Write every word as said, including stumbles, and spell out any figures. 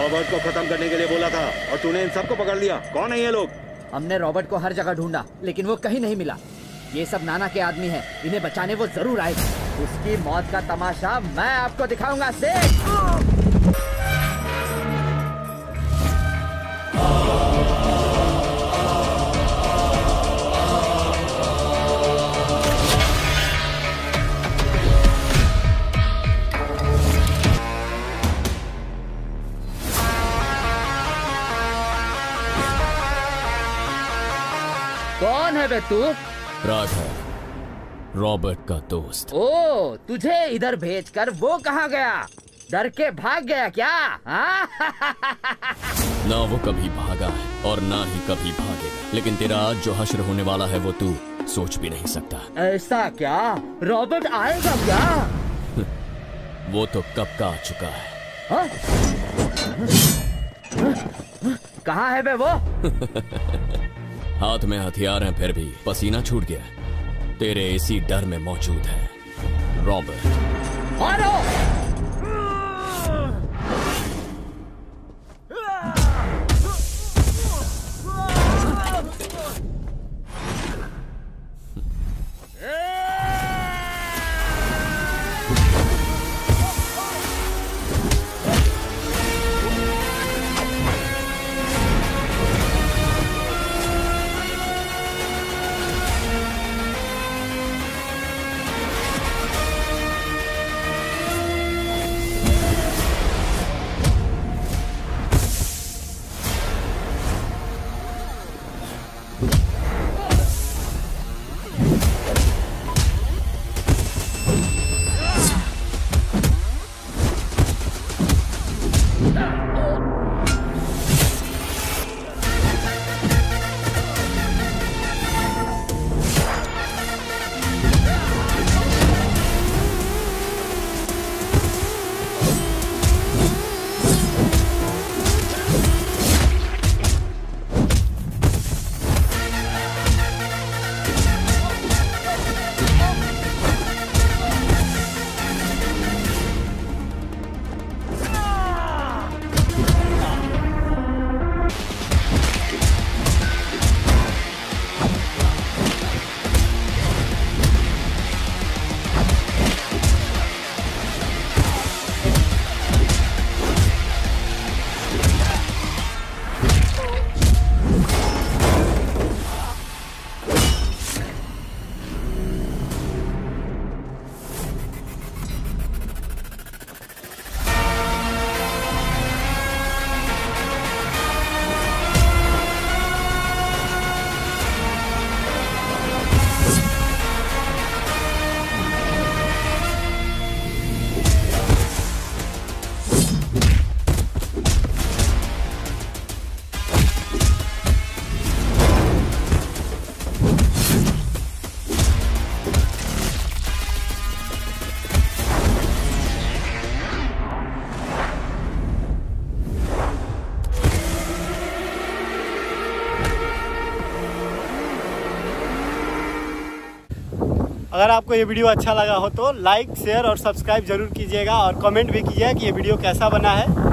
Robert को खत्म करने के लिए बोला था और तूने इन सबको पकड़ लिया। कौन है ये लोग? हमने रॉबर्ट को हर जगह ढूंढा लेकिन वो कहीं नहीं मिला। ये सब नाना के आदमी हैं, इन्हें बचाने वो जरूर आएगा। उसकी मौत का तमाशा मैं आपको दिखाऊंगा सेठ। कौन है बे तू? राघव, रॉबर्ट का दोस्त। ओ, तुझे इधर भेजकर वो कहाँ गया? डर के भाग गया क्या? ना वो कभी भागा है और ना ही कभी भागेगा, लेकिन तेरा आज जो हश्र होने वाला है वो तू सोच भी नहीं सकता। ऐसा क्या? रॉबर्ट आएगा क्या? वो तो कब का आ चुका है। हा? कहाँ है बे वो? हाथ में हथियार हैं फिर भी पसीना छूट गया। तेरे इसी डर में मौजूद है रॉबर्ट। मारो! अगर आपको ये वीडियो अच्छा लगा हो तो लाइक, शेयर और सब्सक्राइब जरूर कीजिएगा और कमेंट भी कीजिएगा कि ये वीडियो कैसा बना है।